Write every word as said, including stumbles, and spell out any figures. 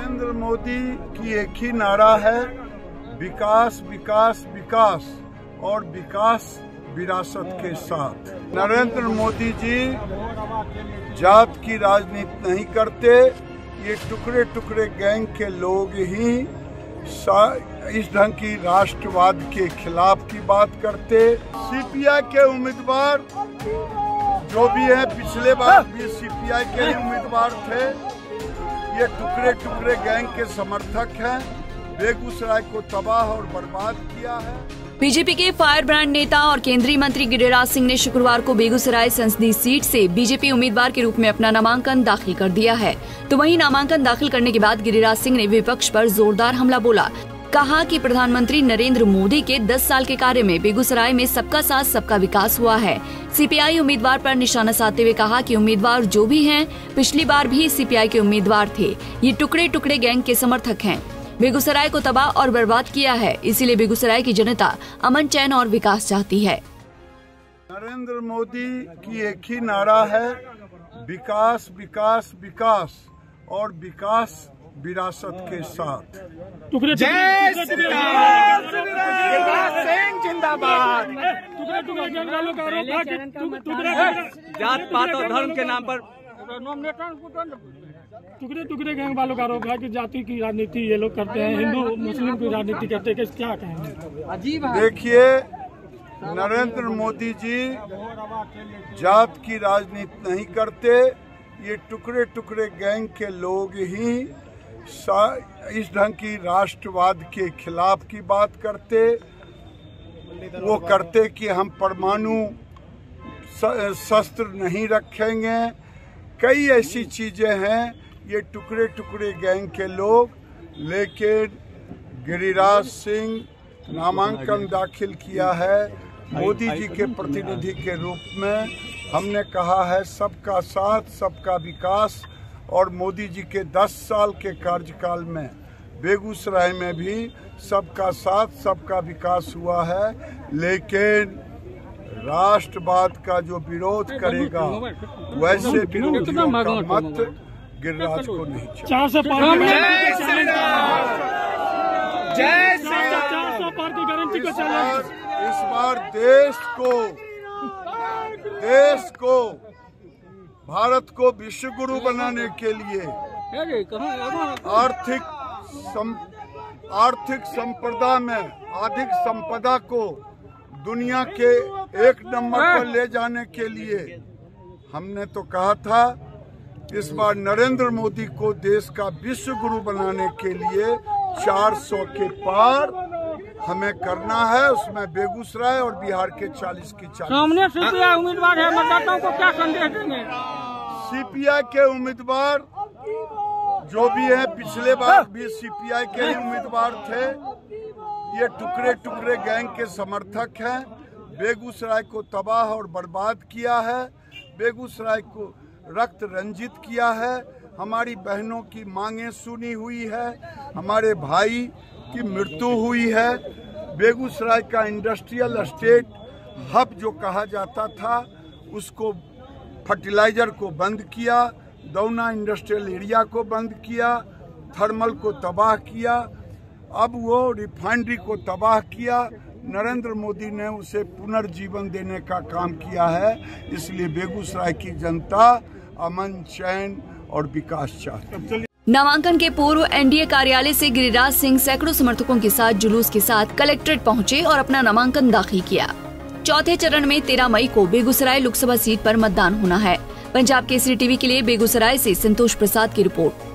नरेंद्र मोदी की एक ही नारा है, विकास विकास विकास और विकास विरासत के साथ। नरेंद्र मोदी जी जात की राजनीति नहीं करते, ये टुकड़े टुकड़े गैंग के लोग ही इस ढंग की राष्ट्रवाद के खिलाफ की बात करते। सीपीआई के उम्मीदवार जो भी है, पिछले बार भी सीपीआई के ही उम्मीदवार थे, ये टुकड़े टुकड़े गैंग के समर्थक हैं, बेगूसराय को तबाह और बर्बाद किया है। बीजेपी के फायर ब्रांड नेता और केंद्रीय मंत्री गिरिराज सिंह ने शुक्रवार को बेगूसराय संसदीय सीट से बीजेपी उम्मीदवार के रूप में अपना नामांकन दाखिल कर दिया है। तो वहीं नामांकन दाखिल करने के बाद गिरिराज सिंह ने विपक्ष पर जोरदार हमला बोला। कहा कि प्रधानमंत्री नरेंद्र मोदी के दस साल के कार्य में बेगूसराय में सबका साथ सबका विकास हुआ है। सीपीआई उम्मीदवार पर निशाना साधते हुए कहा कि उम्मीदवार जो भी हैं, पिछली बार भी सीपीआई के उम्मीदवार थे, ये टुकड़े टुकड़े गैंग के समर्थक हैं, बेगूसराय को तबाह और बर्बाद किया है, इसीलिए बेगूसराय की जनता अमन चैन और विकास चाहती है। नरेंद्र मोदी की एक ही नारा है, विकास विकास विकास और विकास विरासत के साथ। जय श्री राम, जिंदाबाद। जात पात और धर्म के नाम पर टुकड़े टुकड़े गैंग वालों का आरोप है कि जाति की राजनीति ये लोग करते हैं, हिंदू मुस्लिम की राजनीति करते हैं, क्या कहेंगे? अजीब। देखिए, नरेंद्र मोदी जी जात की राजनीति नहीं करते, ये टुकड़े टुकड़े गैंग के लोग ही इस ढंग की राष्ट्रवाद के खिलाफ की बात करते। वो करते कि हम परमाणु शस्त्र नहीं रखेंगे, कई ऐसी चीजें हैं, ये टुकड़े टुकड़े गैंग के लोग। लेकिन गिरिराज सिंह नामांकन दाखिल किया है मोदी जी के प्रतिनिधि के रूप में। हमने कहा है सबका साथ सबका विकास, और मोदी जी के दस साल के कार्यकाल में बेगूसराय में भी सबका साथ सबका विकास हुआ है। लेकिन राष्ट्रवाद का जो विरोध करेगा, वैसे विरोधियों का मत गिरिराज को नहीं चाहिए। इस बार देश को देश को भारत को विश्व गुरु बनाने के लिए आर्थिक सम, आर्थिक संपदा में आर्थिक संपदा को दुनिया के एक नंबर पर ले जाने के लिए हमने तो कहा था, इस बार नरेंद्र मोदी को देश का विश्व गुरु बनाने के लिए चार सौ के पार हमें करना है। उसमें बेगूसराय और बिहार के चालीस की चालीस। सामने सीपीआई उम्मीदवार है, मतदाताओं को क्या संदेश देंगे? सीपीआई के उम्मीदवार जो भी है, पिछले बार भी सीपीआई के ही उम्मीदवार थे, ये टुकड़े टुकड़े गैंग के समर्थक हैं, बेगूसराय को तबाह और बर्बाद किया है, बेगूसराय को रक्त रंजित किया है, हमारी बहनों की मांगें सुनी हुई है, हमारे भाई की मृत्यु हुई है। बेगूसराय का इंडस्ट्रियल एस्टेट हब जो कहा जाता था, उसको फर्टिलाइजर को बंद किया, दौना इंडस्ट्रियल एरिया को बंद किया, थर्मल को तबाह किया, अब वो रिफाइनरी को तबाह किया। नरेंद्र मोदी ने उसे पुनर्जीवन देने का काम किया है, इसलिए बेगूसराय की जनता अमन चैन और विकास चाहती है। नामांकन के पूर्व एनडीए कार्यालय से गिरिराज सिंह सैकड़ों समर्थकों के साथ जुलूस के साथ कलेक्ट्रेट पहुंचे और अपना नामांकन दाखिल किया। चौथे चरण में तेरह मई को बेगूसराय लोकसभा सीट पर मतदान होना है। पंजाब केसरी टीवी के लिए बेगूसराय से संतोष प्रसाद की रिपोर्ट।